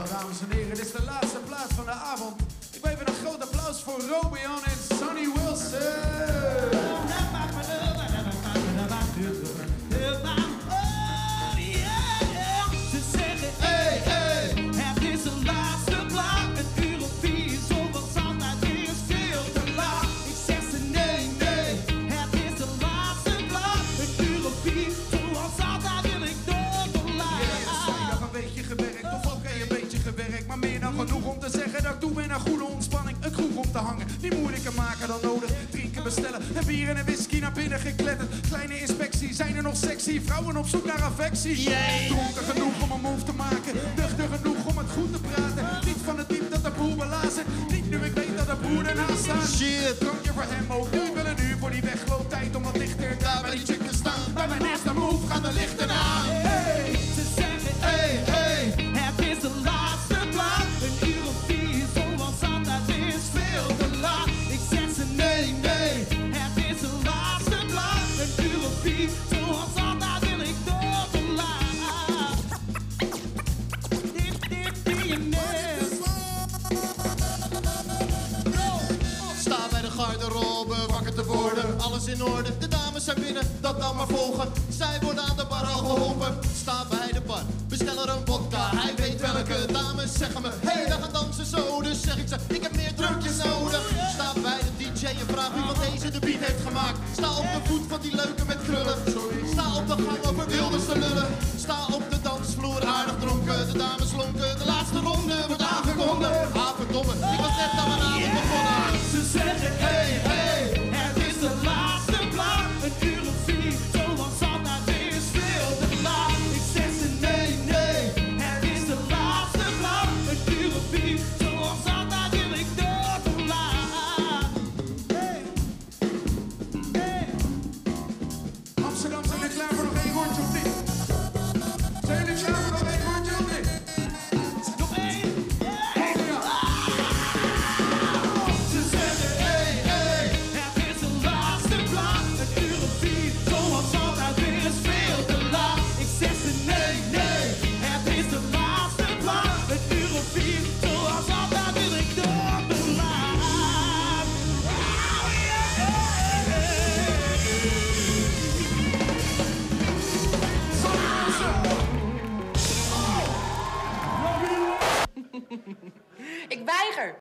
Jawel, dames en heren, dit is de laatste plaat van de avond. Ik wil even een groot applaus voor Robian en Sonny Wilson. Genoeg om te zeggen dat ik toe ben aan goede ontspanning. Een kroeg om te hangen, niet moeilijker maken dan nodig. Drinken bestellen en bier en whisky naar binnen gekletterd. Kleine inspectie, zijn er nog sexy vrouwen op zoek naar affectie? Dronken genoeg om een move te maken, nuchter genoeg om het goed te praten. Niet van het type dat de boel belazen, niet nu ik weet dat de broer ernaast staat. Shit, drankje voor hem ook, nu willen nu voor die wegloopt tijd om wat lichter daar bij die chick te staan. Bij mijn eerste move gaan de lichten aan. Hey, ze zeggen hey, hey, het is de laatste plaat. Een uur of 4, zoals altijd is veel te laat. Ik zeg ze nee, nee, het is de laatste plaat. Een uur of 4, zoals altijd wil ik door te laat. Dit BNS. Sta bij de garderobe, wakker te worden, alles in orde. De dames zijn binnen, dat dan maar volgen. Zij worden aan de bar al geholpen. Sta bij de bar, bestel er een vodka. Hij weet welke dames zeggen me, hey, we gaan dansen zo. Dus zeg ik ze, ik heb meer drankjes nodig. Sta bij de DJ en vraag wie van deze de beat heeft gemaakt. Sta op de voet van die leuke